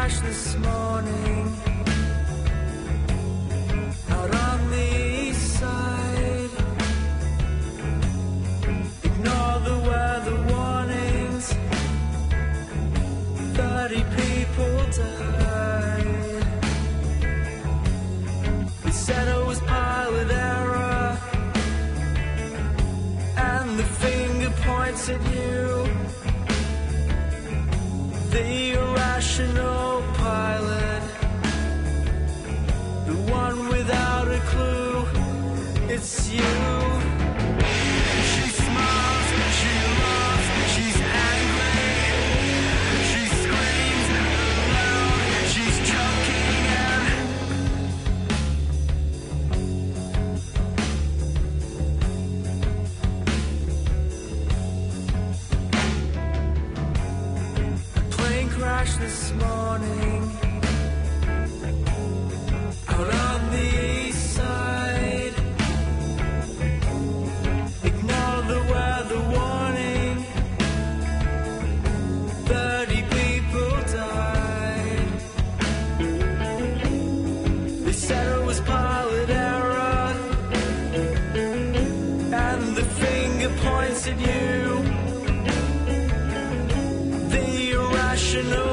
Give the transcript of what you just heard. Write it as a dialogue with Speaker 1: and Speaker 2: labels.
Speaker 1: crash this morning out on the east side. Ignore the weather warnings, 30 people died. They said it was pilot error, and the finger points at you. The irrational pilot, the one without a clue, it's you. She smiles, she loves, she's angry, she screams aloud, she's choking and crash this morning out on the east side. Ignore the weather warning, 30 people died. They said it was pilot error, and the finger points at you. The irrational